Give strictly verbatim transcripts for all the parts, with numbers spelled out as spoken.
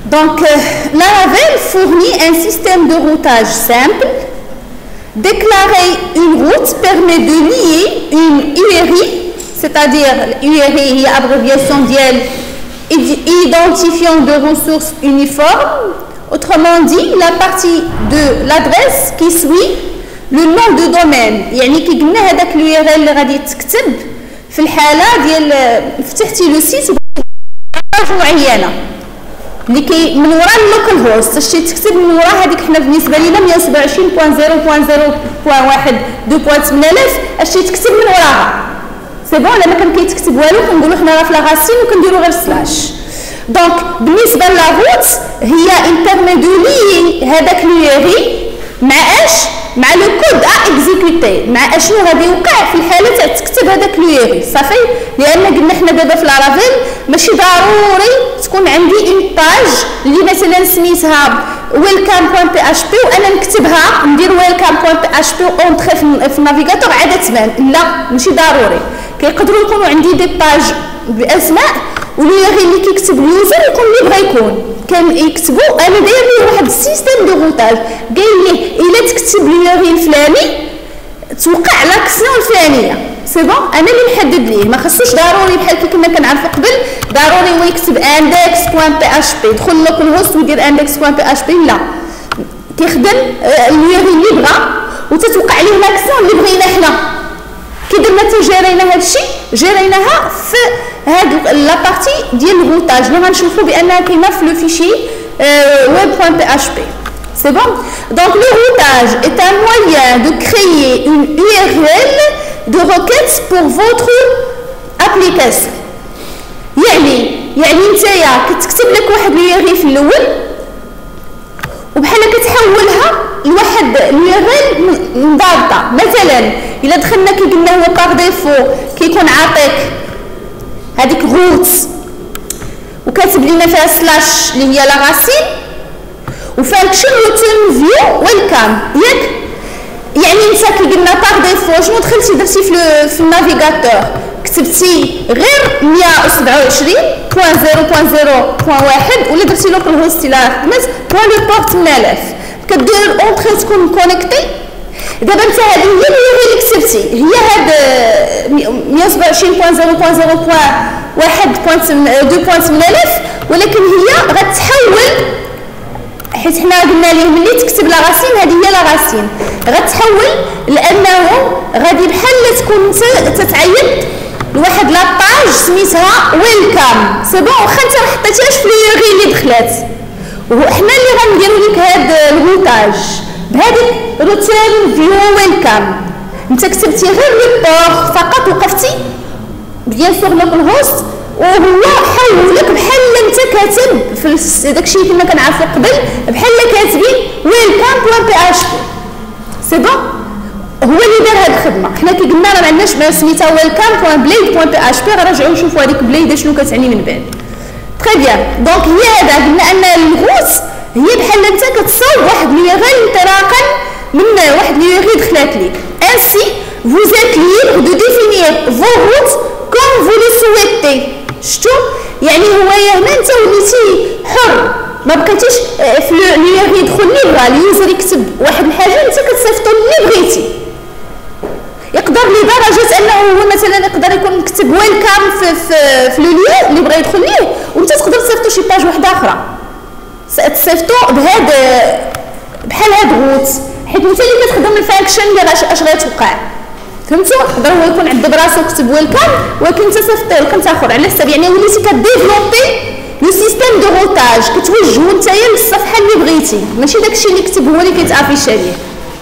Donc, Laravel fournit un système de routage simple. Déclarer une route permet de lier une U R I, c'est-à-dire U R I est abréviation d'I L, identifiant de ressources uniformes. Autrement dit, la partie de l'adresse qui suit le nom de domaine. يعني كي قلنا هذاك اليو ار ال اللي غادي تكتب في الحاله ديال فتحتي لو سيت معينه اللي كي من وراء اللوكال هوست اش تكتب من وراء هذيك حنا بالنسبه لينا مية وسبعة وعشرين نقطة صفر نقطة صفر نقطة واحد اثنين نقطة ثمانية آلاف اش تكتب من وراها سي بون لما كان كيتكتب والو كنقولوا حنا راه في لاغاسين وكنديروا غير سلاش. دونك بالنسبه للاغوت هي انترمي دو لي هذاك اليو ار اي مع اش مع لو كود ا اكزيكوتي مع اشنو غادي يوقع في الحاله تاع تكتب هذاك اليو ار اي صافي. لان قلنا حنا دابا في لارافيل ماشي ضروري تكون عندي اون باج اللي مثلا سميتها ويلكام بوين بي اش بي وانا نكتبها ندير ويلكام بوين بي اش بي اونطري في النافيغاتور عاد تبان، لا ماشي ضروري. كيقدروا يكونوا عندي دي باج باسماء واليو ار اي اللي كيكتب اليوزر يكون اللي بغا يكون كان يكتبوا. انا داير ليه واحد السيستيم دو روتاج قايل ليه الا تكتب اليو ار اي الفلاني توقع لاكسيون الفلانيه سي بون. انا اللي محدد ليه، ما خصوش ضروري بحال كي كنا كنعرفوا قبل ضروري هو يكتب اندكس بوين بي اش بي يدخل لوكال هوست ويدير اندكس بوين بي اش بي، لا كيخدم اليو ار اي اللي بغا وتتوقع ليه لاكسيون اللي بغينا حنا. كي درنا تجارينا هذا الشيء جريناها في هاد لا بارتي ديال الروتاج اللي غنشوفوا بانها كاينه في لو فيشي web point p h p. C'est bon? Donc le routage est un moyen de créer une U R L de requête pour votre application. يعني يعني نتايا كتكتب لك واحد اليو ار اي في الاول وبحال كتحولها لواحد اليو ار ال مضادة. مثلا الا دخلنا كي قلنا هو باغ ديفو كيكون عاطيك هذيك روت وكاتب لنا فيها سلاش اللي هي لا راسين وفانكشن وتن فيو ويلكام ياك. يعني انت كي قلنا باغ ديفو شنو دخلتي درتي في في النافيغاتور كتبتي غير مية وسبعة وعشرين نقطة صفر نقطة صفر نقطة واحد ولا درتي لوكال هوست الا خدمت بوان لو بورت ثمانية آلاف كدير اونطري تكون كونيكتي. دابا انت هذه هي اللي كتبتي هي هاد مية وسبعة وعشرين نقطة صفر نقطة صفر نقطة واحد اثنين نقطة ثمانية آلاف ولكن هي غتحول حيت حنا قلنا ليه ملي تكتب لا راسين هذه هي لا راسين غتحول لانه غادي بحال تكون انت تتعيط لواحد لاباج سميتها ويلكام سي بون واخا انت ما حطيتيهاش في اليو ار اللي دخلات. وحنا اللي غنديروا لك هذا الروتاج بهذيك روتين فيو ويلكام انت كتبتي غير لو بور فقط وقفتي بيان سور لوكال هوست وهو حولك بحال انت كاتب في داكشي اللي كنا كنعرفوا قبل بحال كاتبين ويلكام بوين بي اش بي سي بون. هو اللي دار هاد الخدمه. حنا كي قلنا راه ما عندناش ما سميتها ويلكام بوين بليد بوين بي اش بي غنرجعوا نشوفوا هذيك بليد شنو كتعني من بعد. تري بيان دونك هي هذا قلنا ان الغوت هي بحال انت كتصاوب واحد اليو ار ال انطلاقا من واحد اليو ار ال دخلات ليك. انسي vous êtes libre de définir vos routes comme vous le souhaitez. شتو يعني هو هنا انت وليتي حر ما بقيتيش في اليو ار يدخل لي بغا اليوزر يكتب واحد الحاجه انت كتصيفطو اللي بغيتي. يقدر لدرجه انه هو مثلا يقدر يكون كتب ويلكام في في, في لو ليو اللي بغا يدخل ليه وانت تقدر تصيفطو شي باج واحده اخرى تصيفطو بهذا بحال هاد غوت حيت انت اللي كتخدم الفانكشن اللي اش غيتوقع فهمتوا. يقدر هو يكون عند براسو كتب ويلكام ولكن انت صيفطيه لك انت اخر على حساب يعني وليتي كديفلوبي لو سيستيم دو روتاج كتوجهو نتايا للصفحه اللي بغيتي ماشي داكشي اللي كتب هو اللي كيتافيش عليه.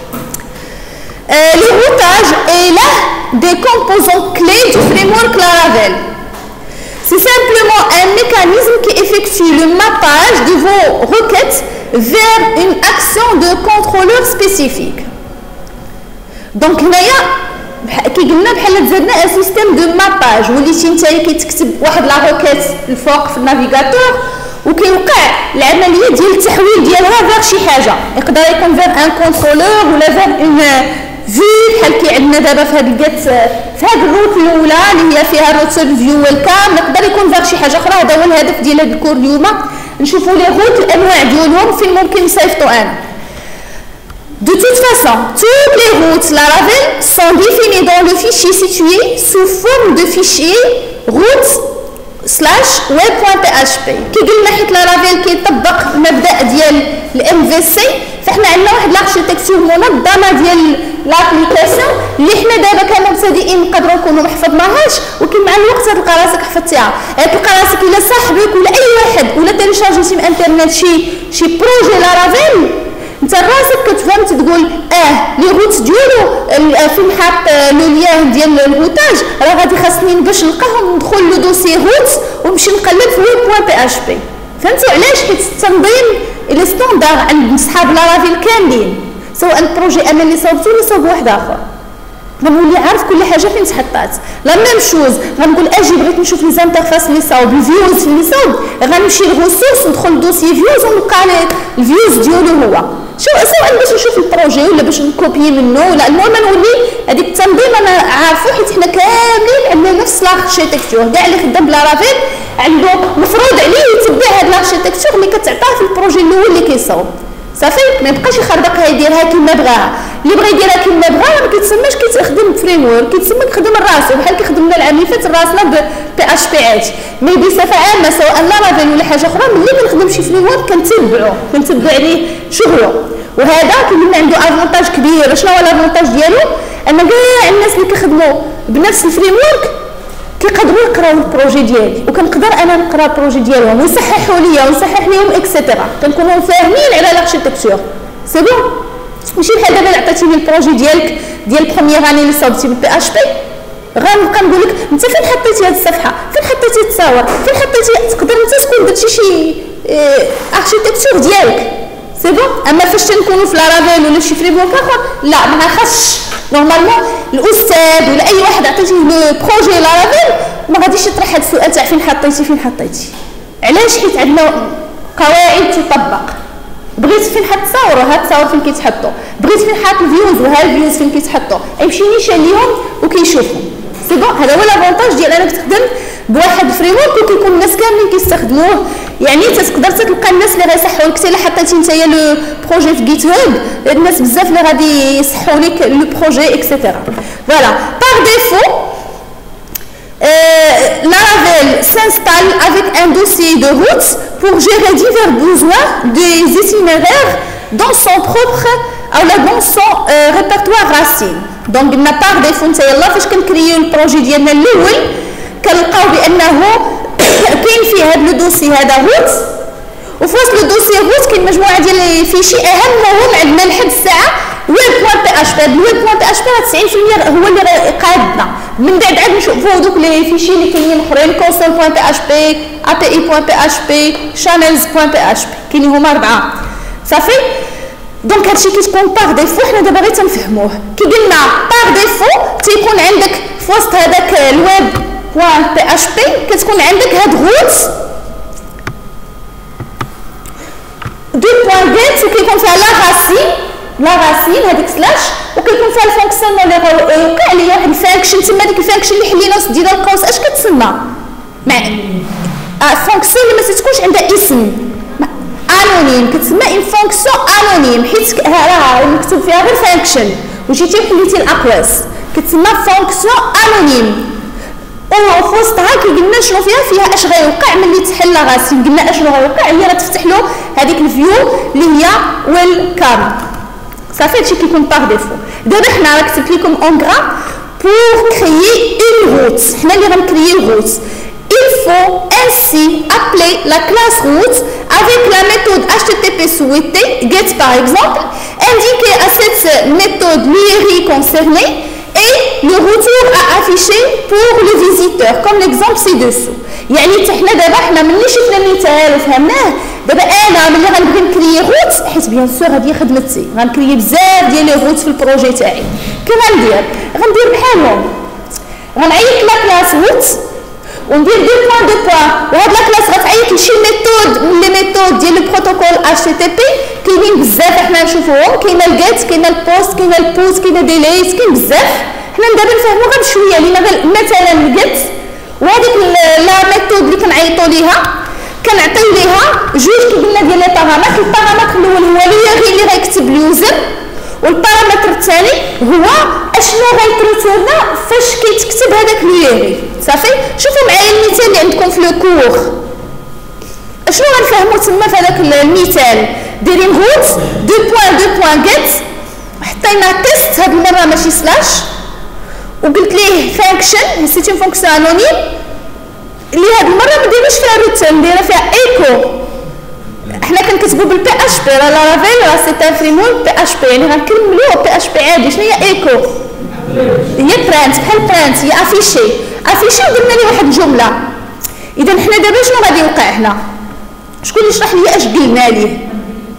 لو روتاج اي لا دي كومبوزون كلي دو فريمورك لارافيل. C'est simplement un mécanisme qui effectue le mappage de vos requêtes vers une action de contrôleur spécifique. Donc هنايا كي قلنا بحال تزادنا ان سيستيم دو ماباج وليتي نتايا كيتكتب واحد لا روكيت الفوق في النافيغاتور وكيوقع العمليه ديال التحويل ديالها فيغ شي حاجه يقدر يكون فيغ ان كونترولور ولا فيغ اون في بحال كي عندنا دابا في هاد الكات في هاد الروت الاولى اللي هي فيها روتين فيو ويلكام يقدر يكون فيغ شي حاجه اخرى. هذا هو الهدف ديال هاد الكور اليوم نشوفوا لي روت الانواع ديالهم فين ممكن نصيفطوا انا. De toute façon, toutes les routes Laravel sont définies dans le fichier situé sous forme de fichier route slash web.php. كي قلنا حيت لارافيل كيطبق المبدا ديال الام في سي، فاحنا عندنا واحد لاركتيكتور منظمه ديال لابليكاسيون اللي حنا دابا كمبتدئين نقدروا نكونوا ما حفظناهاش، ولكن مع الوقت تلقى راسك حفظتيها. تلقى راسك الا صاحبك ولا اي واحد ولا تيليشارجيتي من الانترنت شي شي بروجي لارافيل، انت راسك كتفهم تقول اه لي روت ديالو فين حاط لو ليان ديال الروتاج، راه غادي خاصني باش نلقاهم ندخل لو دوسي روت ونمشي نقلب في ويب بوان بي اش بي. فهمتوا علاش؟ حيت التنظيم لي ستوندار عند صحاب لارافيل كاملين، سواء البروجي انا اللي صوبته ولا صوب واحد اخر، غنولي عارف كل حاجه فين تحطات. لا ميم شوز غنقول اجي بغيت نشوف لي زانترفاس اللي صاوب الفيوز اللي صاوب، غنمشي للريسورس ندخل لدوسي فيوز ونلقى الفيوز ديالو هو، شو سواء باش نشوف البروجي ولا باش نكوبي منه ولا، المهم نولي هذيك التنظيم انا عارفه حيت حنا كاملين عندنا نفس لاركتيكتور. كاع اللي خدام بلارافيل عنده مفروض عليه يتبع هاد لاركتيكتور اللي كتعطاه في البروجي الاول اللي كيصاوب. صافي ما يبقاش يخربقها يديرها كيما بغاها، اللي بغى يديرها كيما بغاها ما كيتسماش كيتخدم فريم ورك، كيتسمى كيخدم راسو بحال كيخدمنا العام اللي فات راسنا بي اش بي عادي. مي بصفه عامه سواء لارافيل ولا حاجه اخرى ملي كنخدم شي فريم ورك كنتبعو كنتبع عليه شغله، وهذا كيكون عنده افونتاج كبير. شنو هو الافونتاج ديالو؟ ان كاع الناس اللي كيخدموا بنفس الفريم ورك كيقدروا يقراو البروجي ديالي، وكنقدر انا نقرا البروجي ديالهم ويصححوا ليا ونصحح ليهم اكسيتيرا، كنكونوا فاهمين على لاركتيكتور. سي بون، ماشي بحال دابا عطيتيني البروجي ديالك ديال بروميير اني اللي صاوبتي بالبي اش بي، غنبقى نقول لك انت فين حطيتي هذه الصفحه، فين حطيتي التصاور، فين حطيتي، تقدر انت تكون درتي شي اركتيكتور ديالك. سي بون. اما فاش تنكونوا في لارافيل ولا شي فريم ورك اخر لا ما خاصش نورمالمون الاستاذ ولا اي واحد عطيتيه لو بروجي لارافيل ما غاديش يطرح هذا السؤال تاع فين حطيتي فين حطيتي. علاش؟ حيت عندنا قواعد تطبق. بغيت فين حط تصاور وها التصاور فين كيتحطوا، بغيت فين حط الفيوز وها الفيوز فين كيتحطوا، يمشي نيشان ليهم وكيشوفوا. سي بون. هذا هو لافونتاج ديال انك تخدم بواحد فريم ورك وكيكون الناس كاملين كيستخدموه. يعني تقدر تلقى الناس اللي غيصحوا لك، حتى الا حطيتي نتايا لو بروجي في جيت هاب الناس بزاف اللي غادي يصحوا لك لو بروجي اكسيتيرا. فوالا باغ ديفو Laravel s'installe avec un dossier de route pour gérer divers besoins des itinéraires dans son propre ou dans son euh, répertoire racine. Donc قلنا باغ ديفو نتايا يلاه فاش كنكريو البروجي ديالنا الاول كنلقاو بانه كاين فيه هذا لو دوسي هذا روت، وفي وسط لو دوسي روت كاين مجموعه ديال الفيشي اهمهم عندنا لحد الساعه ويب بوان بي اش بي. الويب بوان بي اش بي تسعين بالمية هو اللي قادنا، من بعد عاد نشوفوا دوك لي فيشي اللي كاينين اخرين كونسول بوان بي اش بي، اي بي اي بوان بي اش بي، شانلز بوان بي اش بي، كاينين هما اربعه. صافي. دونك هادشي كيتكون باغ ديفو، حنا دابا غير تنفهموه. كي قلنا باغ ديفو تيكون عندك في وسط هذاك الويب بوان بي اش بي كتكون عندك هاد روت دو بوان جيت وكيكون فيها لا راسين لا راسين هذيك سلاش، وكيكون فيها الفونكسيون اللي وقع ليا واحد الفانكشن. تما ديك الفانكشن اللي حلينا وسط ديال القوس اش كتسمى؟ مع فونكسيون اللي ما تكونش عندها اسم انونيم كتسمى ان فونكسيون انونيم، حيت راه مكتوب فيها غير فانكشن وجيتي حليتي الاقواس كتسمى فونكسيون انونيم. وفي وسطها كي قلنا شنو فيها فيها اش غيوقع ملي تحل راسين، قلنا اشنو غيوقع هي راه تفتح له هذيك الفيو اللي هي ويلكام. صافي هادشي كيكون باغ ديفو. دابا حنا راه كتبت لكم اون غرا بور كريي اون روت، حنا اللي غنكريي روت. Il faut ainsi appeler la classe route avec la méthode H T T P souhaitée, get par exemple, indiquer à cette méthode l'U R I concerné et le retour à afficher pour le visiteur, comme l'exemple ci-dessous. يعني حنا دابا حنا ملي شفنا المثال وفهمناه، دابا انا ملي غنبغي نكريي روت حيت بيان سور هذه خدمتي غنكريي بزاف ديال لي روت في البروجي تاعي، كي غندير غندير بحالهم غنعيط لا كلاس روت وندير دو بوان دو بوان، وهاد لا كلاس غتعيط لشي ميثود من لي ميثود ديال البروتوكول اتش تي تي بي كاينين بزاف حنا نشوفوهم، كاينه الجيت كاينه البوست كاينه البوست كاينه ديليت كاين بزاف. حنا دابا نفهمو غير بشويه لينا غير مثلا الجيت وهذيك لا ميثود اللي كنعيطوا ليها كنعطيو ليها جوج كي قلنا ديال لي بارامتر. البارامتر الاول هو ليغي اللي غيكتب اليوزر، والبارامتر الثاني هو اشنو غيتريتورنا فاش كيتكتب هذاك ليغي. صافي شوفوا معايا المثال اللي عندكم في لو كور. اشنو غنفهموا تما في هذاك المثال؟ دايرين روت دو بوين دو بوين جيت، حطينا تيست هاد المره ماشي سلاش، وقلت ليه فانكشن سيت اون فونكسيون انونيم اللي هاد المره ما دايرينش فيها روت، نديرها فيها ايكو. حنا كنكتبوا بالبي اش بي، راه لارافيل راه سي ان فريمورك بي اش بي، يعني غنكملوه بي اش بي عادي. شنو هي ايكو؟ هي برانت، بحال برانت هي افيشي افيشي ودرنا ليه واحد الجمله. اذا حنا دابا شنو غادي يوقع هنا؟ شكون يشرح لي اش قلنا ليه؟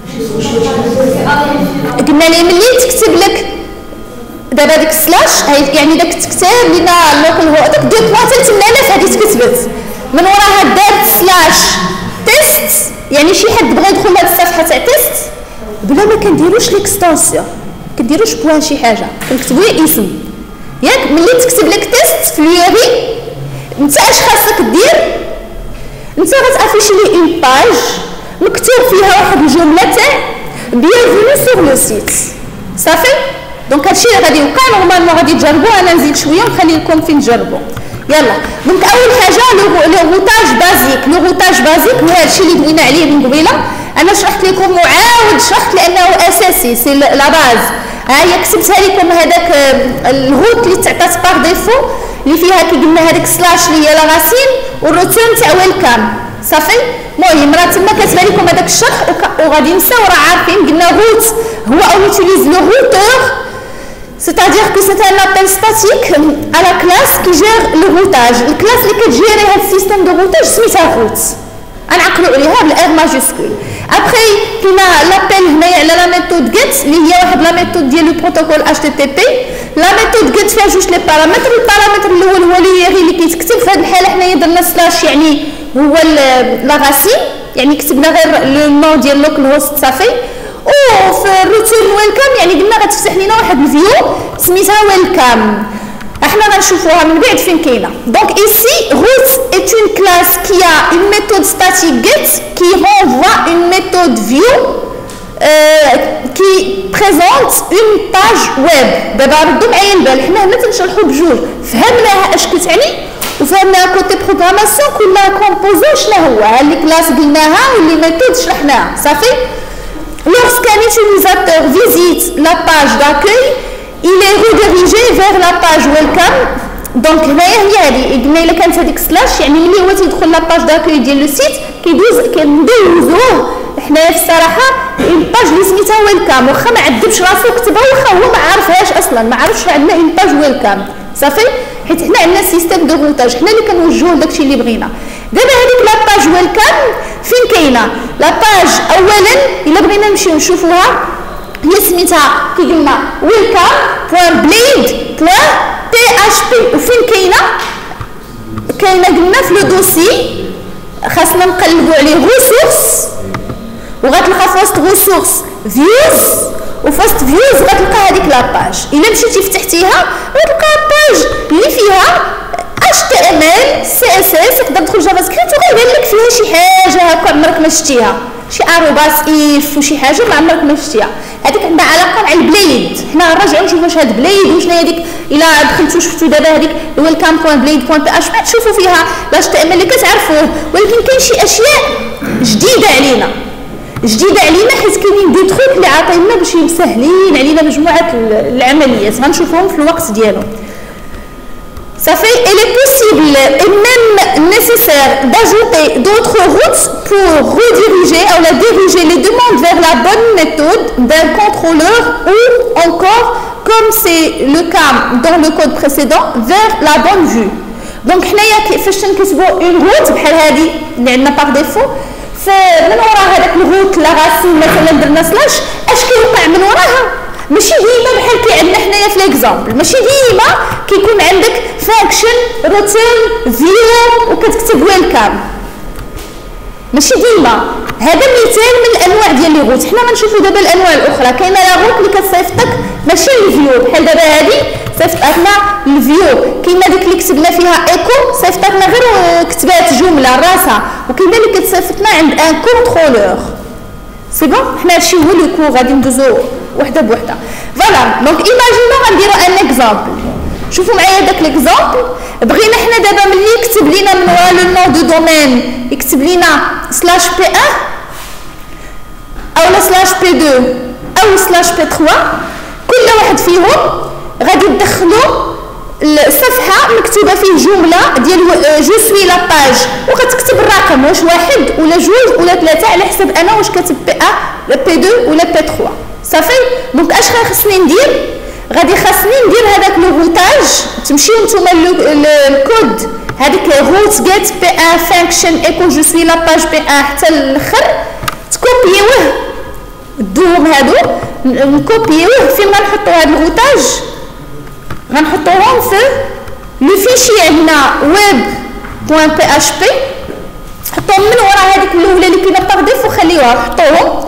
قلنا ليه ملي تكتب لك دابا ديك سلاش يعني داك تكتب لينا اللوكال هو داك دو بوان تمنعنا هذه تكتبت من وراها دارت سلاش تيست، يعني شي حد بغى يدخل لهاد الصفحه تاع تيست بلا ما كنديروش ليكستونسيون، كنديروش بوان شي حاجه، كنكتبوا ليه اسم ياك. ملي تكتب لك تيست في اليوري انت اش خاصك دير؟ انت غتافيشي ليه اون باج مكتوب فيها واحد الجمله تاع بيانفوني سور لو سيت. صافي دونك هادشي اللي غادي يوقع. نورمالمون غادي تجربوه، انا نزيد شويه ونخلي لكم فين تجربوا. يلا دونك اول حاجه لو روتاج بازيك. لو روتاج بازيك هو هادشي اللي دوينا عليه من قبيله، انا شرحت لكم وعاود شرحت لانه اساسي سي لا باز. ها هي كتبتها لكم هذاك الروت اللي تعطات بار ديفو اللي فيها كي قلنا هذيك سلاش اللي هي لا راسين والروتين تاع ويلكام. صافي المهم راه تما كاتبه لكم هذاك الشرح وغادي نساو راه عارفين. قلنا روت هو او يوتيليز لو روتور، c'est-à-dire que c'est un appel statique à la classe qui gère le routage. الكلاس اللي كتجيري هذا السيستم دو روتاج سميتها روت، غنعقلوا عليها بالار ماجيسكول. ابخي كاينه لابيل هنايا على لا ميثود جيت اللي هي واحد لا ميثود ديال لو بروتوكول اتش تي تي بي. لا ميثود جيت فيها جوج لي بارامتر، البارامتر الاول هو ليغي اللي كيتكتب في هذه الحاله حنايا درنا سلاش يعني هو لا راسين، يعني كتبنا غير لو نو ديال لوكال هوست. صافي وفي الروتين ويلكام يعني قلنا غتفتح لينا واحد الفيو سميتها ويلكام، احنا غنشوفوها من بعد فين كاينه. دونك ايسي روت est une classe qui a une méthode statique get qui renvoie une méthode view euh, qui présente une page web. دابا ردوا معايا البال، حنا هنا تنشرحوا بجوج، فهمناها اش كتعني وفهمناها كوتي بروغراماسيون كلها كومبوزون شنو هو اللي كلاس قلناها واللي ميثود شرحناها. صافي lorsqu'un utilisateur visite la page d'accueil il est redirigé vers la page welcome. دونك هنايا هي هذه قلنا الا كانت هذيك سلاش يعني ملي هو تيدخل لا باج داكوي ديال لو سيت كيدوز كندوزوه حنايا في الصراحه الباج اللي سميتها ويلكام، واخا ما عذبش راسو كتبها واخا هو ما عارفهاش اصلا، ما عرفش عندنا اون باج ويلكام. صافي حيت حنا عندنا سيستيم دو روتاج حنا اللي كنوجهوا لداكشي اللي بغينا. دابا هذيك لا باج ويلكام فين كاينه؟ لا باج اولا الا بغينا نمشيو نشوفوها هي سميتها كي قلنا ويلكام بوين بليد بوين بي اش بي. وفين كاينه؟ كاينه قلنا في لو دوسي، خاصنا نقلبوا عليه ريسورس وغتلقى في وسط ريسورس فيوز، وفي وسط فيوز غتلقى هذيك لا باج. الا مشيتي فتحتيها غتلقى باج اللي فيها اتش تي ام ال سي اس اس، تقدر تدخل جافا سكريبت وغيبان لك فيها شي حاجه هكا عمرك ما شفتيها، شي اروباس اف وشي حاجه ما عمرك ما شفتيها. هذيك عندها علاقه مع البليد، حنا غنرجعوا نشوفوا واش هاد بليد وشنو هي هذيك. الا دخلتوا شفتوا دابا هذيك ويلكام بوين بليد بوين بي اش بي تشوفوا فيها لاش تي ام ال اللي كتعرفوه، ولكن كاين شي اشياء جديده علينا جديده علينا حيت كاينين دي تروك اللي عاطينا باش مسهلين علينا مجموعه العمليات غنشوفوهم في الوقت ديالهم. صافي il est possible et même nécessaire d'ajouter d'autres routes pour rediriger ou la diriger les demandes vers la bonne méthode d'un contrôleur ou encore comme c'est le cas dans le code précédent vers la bonne vue. donc حنايا فاش نكتبوا une route بحال هذه اللي عندنا par défaut من وراء هذاك الروت لا راسين مثلا درنا سلاش اش كيوقع من وراها؟ ماشي ديما بحال كي عندنا حنايا في ليكزامبل، ماشي ديما كيكون عندك فانكشن روتين فيو وكتكتب ويلكام، ماشي ديما. هذا مثال من الانواع ديال لي روت. حنا غنشوفوا دابا الانواع الاخرى. كاينه لا روت اللي كتصيفطك ماشي الفيو بحال دابا هذه صيفط لنا الفيو. كاينه ديك اللي كتبنا فيها ايكو صيفط لنا غير كتبات جمله راسها، وكاينه اللي كتصيفط لنا عند ان كونترولور. سي بون، حنا هادشي هو لو كور غادي ندوزو وحده بوحده. فوالا دونك ايماجينو غنديرو ان اكزامبل. شوفوا معايا داك ليكزامبل. بغينا حنا دابا ملي يكتب لينا من ورا لو نون دو دومين يكتب لينا سلاش بي واحد اولا سلاش بي اثنين او سلاش بي ثلاثة، كل واحد فيهم غادي تدخلوا الصفحه مكتوبه فيه جمله ديال جو سوي لا باج، وغتكتب الرقم واش واحد ولا جوج ولا ثلاثه على حسب انا واش كاتب بي واحد بي اثنين ولا بي ثلاثة. صافي. دونك اش خاصني ندير؟ غادي خاصني ندير هذاك لو روتاج. تمشيو نتوما الكود هذيك روت جيت بي واحد فانكشن ايكو جو سوي لا باج بي واحد حتى الاخر، تكوبيوه الدور هادو نكوبيوه. فين غنحطو هاد الروتاج؟ غنحطوهم في لو فيشي عندنا ويب بوان بي اش بي، حطوهم من ورا هذيك الاولى اللي كاينه باغ ديفو خليوها، حطوهم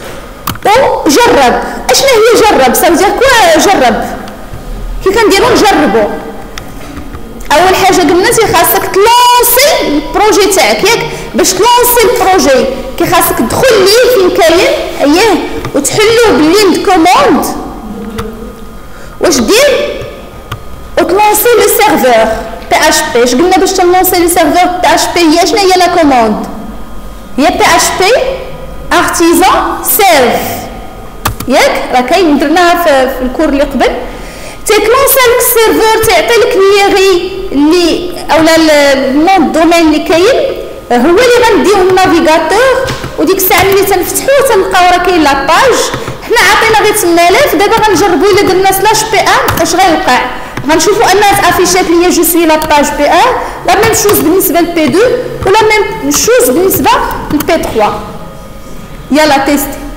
وجرب. اشنا هي جرب؟ سافدير كوا جرب؟ كي كنديرو نجربو، اول حاجه قلنا تي خاصك تلونسي البروجي تاعك ياك. باش تلونسي البروجي كي خاصك تدخل ليه فين كاين اييه وتحلوه باللين دو كوموند. واش دير؟ وتلونسي لو سيرفور بي اش بي. اش قلنا باش تلونسي لو سيرفور بي اش بي؟ هي شنو هي لا كوموند؟ هي بي اش بي ارتيزان سيرف ياك، راه كاين درناها في, في الكور اللي قبل. تيكلونسي لك السيرفور تيعطي لك ليغي اللي اولا النون دومين اللي كاين هو اللي غنديوه النافيغاتور، وديك الساعه ملي تنفتحوه تنلقاو راه كاين لاباج. حنا عطينا غير ثمانية آلاف. دابا غنجربو الا درنا سلاش بي واحد اش غيوقع. غنشوفوا انها تافيشات ليا جو سوي لاباج بي واحد، لا ميم شوز بالنسبه لبي اثنين ولا ميم شوز بالنسبه لبي ثلاثة. يلا تيست.